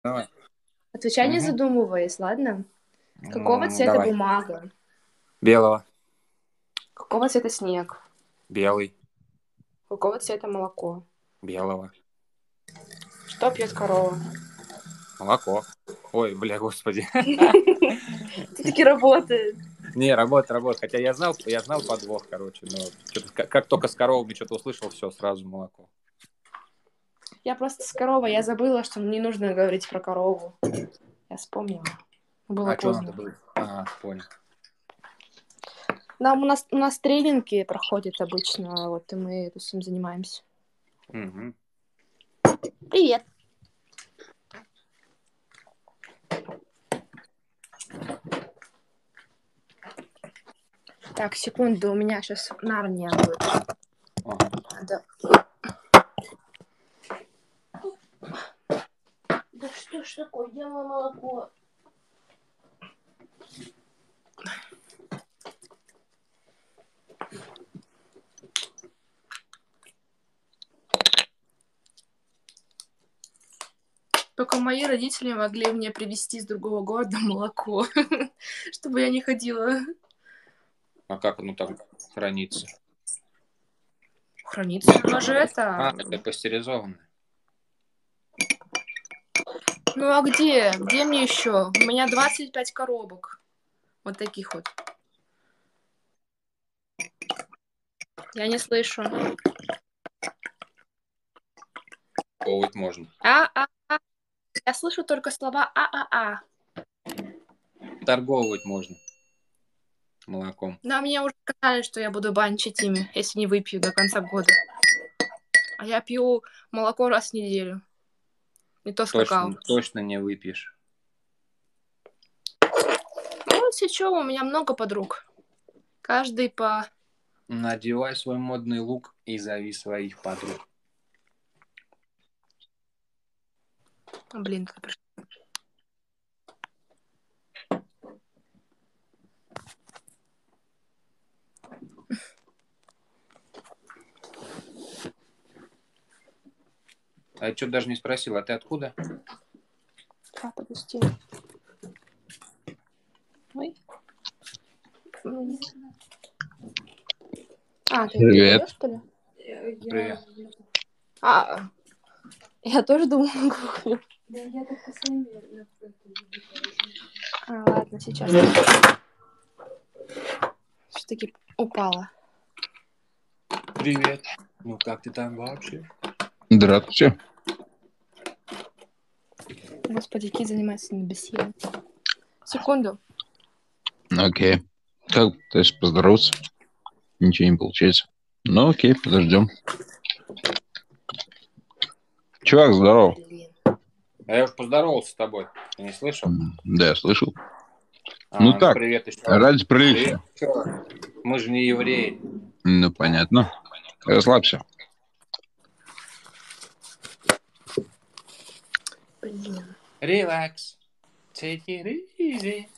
Давай. Отвечай, не Мгм. задумываясь, ладно? Какого цвета Давай. бумага? Белого. Какого цвета снег? Белый. Какого цвета молоко? Белого. Что пьет корова? Молоко. Ой, бля, господи. Все-таки работает. Не, работает. Хотя я знал подвох, короче, но что-то как только с коровами что-то услышал, все, сразу молоко. Я просто с коровой, я забыла, что не нужно говорить про корову. Я вспомнила. Было А что надо поздно. было? Понял. У нас тренинги проходят обычно, вот, и мы этим занимаемся. Мгм. Привет. Так, секунду, у меня сейчас Нарния будет. Ага. Да. Да что ж такое, где мое молоко? Только мои родители могли мне привезти с другого города молоко, чтобы я не ходила. А как оно там хранится? Хранится. Оно же это... Это пастеризованное. Ну а где? Где мне еще? У меня 25 коробок. Вот таких вот. Я не слышу. Ковать можно. А. Я слышу только слова а. Торговывать можно молоком. Но мне уже сказали, что я буду банчить ими, если не выпью до конца года. А я пью молоко раз в неделю. Не то с какао. Точно не выпьешь. Ну, сейчас у меня много подруг. Каждый по... Надевай свой модный лук и зови своих подруг. Блин, кто пришел? А я что даже не спросил, а ты откуда? Подожди. Ой. Ты Привет. передаешь, что ли? Привет. Я тоже думала на кухню. Ладно, сейчас. Все-таки упала. Привет. Ну как ты там вообще? Здравствуйте. Господи, Кит занимается на беседе. Секунду. Окей. Как пытаюсь поздороваться? Ничего не получается. Ну окей, подождем. Чувак, здорово. Блин. А я уже поздоровался с тобой. Ты не слышал? Да, я слышал. Ну Ну так, привет еще раз. ради Привет приличия. еще раз. Мы же не евреи. Ну, понятно. Расслабься. Блин. Relax. Take it easy.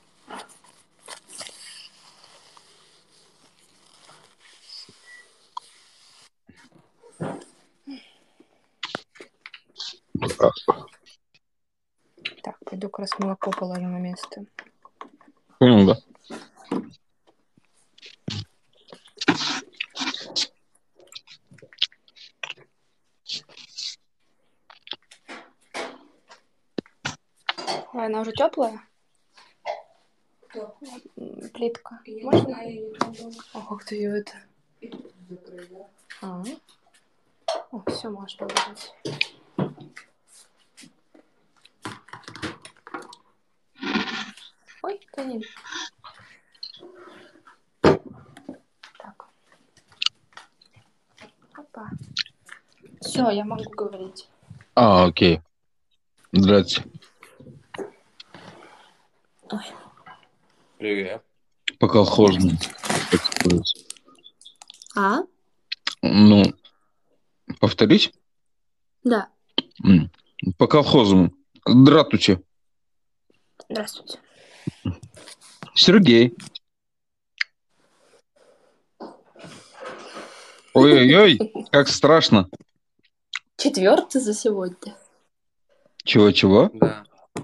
Так, пойду как раз молоко положу на место. Понял, да? Ой, она уже теплая? Плитка. Можно? Ох, ты ее это. Все можно убрать. Ой, Танин. Так. Опа. Все, я могу говорить. Окей. Здравствуйте. Ой. Привет. По колхозному. Так сказать. Ну, повторить? Да. По колхозному. Здравствуйте. Здравствуйте. Сергей. Ой-ой-ой, как страшно. 4 за сегодня. Чего-чего? Да.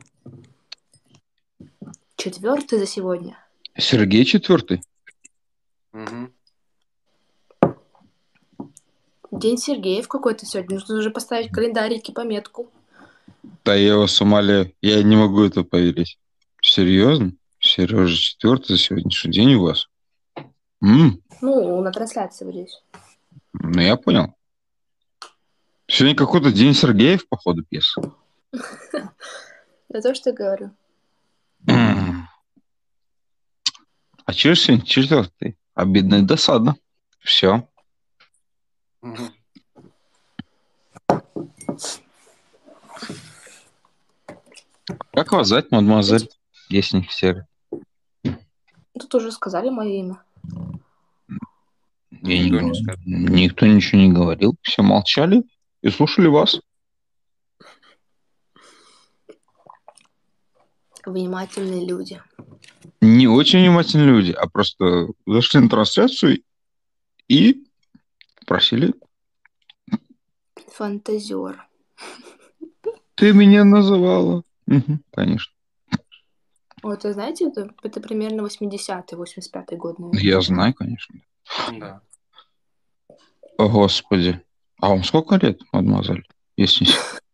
4-й за сегодня. Сергей четвертый? Мгм. День Сергеев какой-то сегодня. Нужно уже поставить календарики, пометку. Да я вас умоляю, я не могу это поверить. Серьезно? Сережа четвертый за сегодняшний день у вас? Ну, на трансляции вот здесь. Ну я понял. Сегодня какой-то день Сергеев, походу, пьеса. Это то, что я говорю. А чего сегодня четвертый? Обидно и досадно. Все. Мгм. Как вас звать, мадемуазель? Если не все. Тут уже сказали мое имя. Никто не скажет. Никто ничего не говорил. Все молчали и слушали вас. Внимательные люди. Не очень внимательные люди, а просто зашли на трансляцию и просили. Фантазер. Ты меня называла. Конечно. Вот, вы знаете, это примерно 80-й, 85-й год, наверное. Я знаю, конечно. Да. О, Господи. А вам сколько лет, мадемуазель? Если...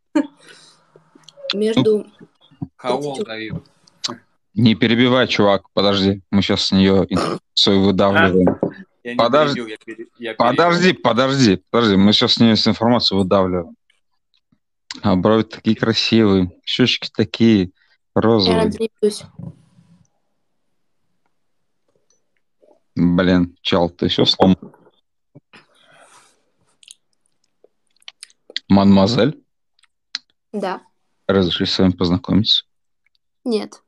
Между... How old are you? Не перебивай, чувак. Подожди. Мы сейчас с нее информацию выдавливаем. Я не Подожди. перебил, я перебил. Подожди. Мы сейчас с нее информацию выдавливаем. А брови такие красивые. Щечки такие Я розовые. надеюсь. Блин, чел, ты все сломал. Мадемуазель, Да. разреши с вами познакомиться. Нет.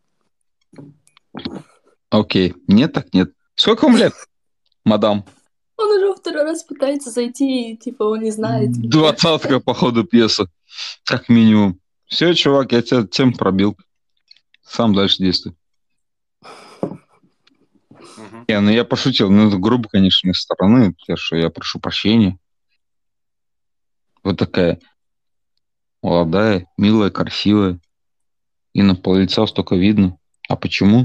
Окей. Нет, так нет. Сколько вам лет, мадам? Он уже второй раз пытается зайти, и типа он не знает. 20-ка по ходу пьесы. Как минимум. Все, чувак, я тебя тем пробил. Сам дальше действуй. Мгм. Ну я пошутил. Ну, это грубо, конечно, с стороны. Что я прошу прощения. Вот такая молодая, милая, красивая. И на пол-лица столько видно. А почему?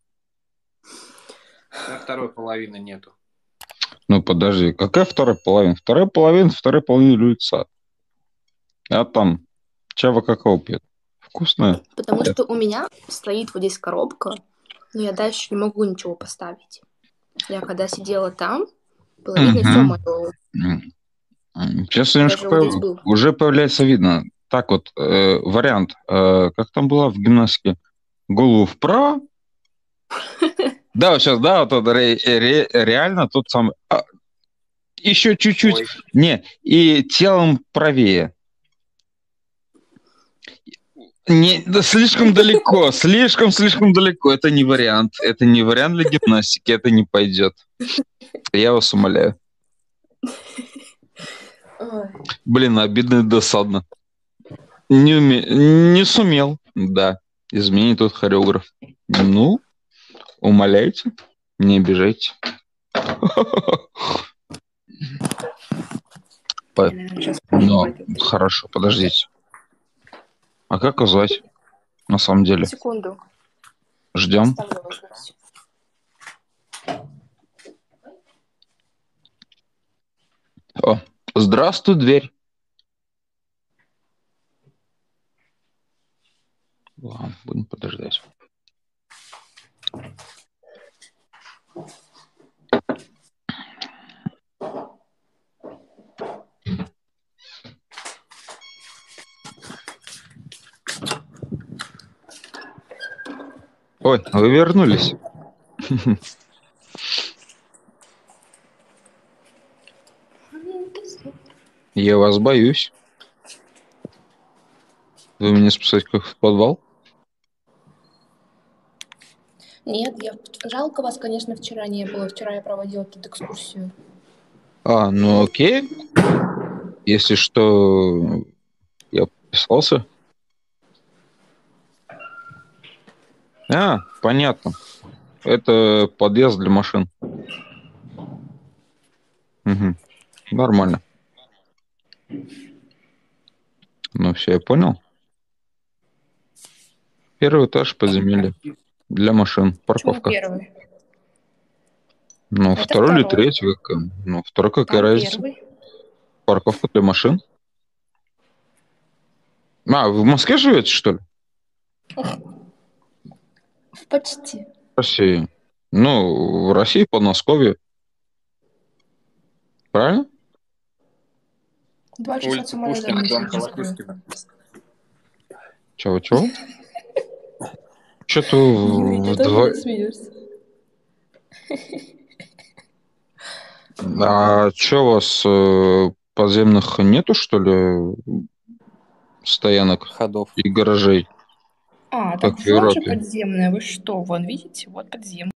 Да, второй половины нету. Ну, подожди. Какая вторая половина? Вторая половина лица. А там чава какого пьет? Вкусная? Потому что у меня стоит вот здесь коробка, но я дальше не могу ничего поставить. Я когда сидела там, было видно все мое. Сейчас немножко Даже вот здесь был. уже появляется видно. Так вот, вариант. Как там было в гимнастике? Голову вправо. Да, вот сейчас, да, вот это реально тот самый. Еще чуть-чуть. Ой. Не, и телом правее. Не, да, слишком далеко, слишком далеко. Это не вариант. Это не вариант для гимнастики, это не пойдет. Я вас умоляю. Ой. Блин, обидно и досадно. Не сумел, да. Изменить тот хореограф. Ну, умоляйте, не обижайте. Я, наверное, сейчас Но, пойду. хорошо, подождите. А как его звать? На самом деле. Секунду. Ждем. Ставлю вас здесь. О, здравствуй, дверь. Ладно, будем подождать. Ой, вы вернулись. Я вас боюсь. Вы меня спасать как в подвал? Нет, жалко вас, конечно, вчера не было. Вчера я проводила тут экскурсию. Ну окей. Если что, я подписался. Понятно. Это подъезд для машин. Угу. Нормально. Ну все, я понял. Первый этаж подземелья для машин, Почему парковка. первый? Ну, Это второй или второй. третий? Ну, второй какая Там разница? первый. Парковка для машин. А, вы в Москве живете, что ли? Почти. В России. Ну, в России, Подмосковье. Правильно? 2 часа Улица самолетом Пушкина, дом лететь в Москву. Колотушкина. Чего? Что-то Юрий, ты тоже не смеешься? А что, у вас подземных нету, что ли, стоянок Ходов. и гаражей, А, как так в вот же Европе? подземная. Вы что? Вон, видите? Вот подземная.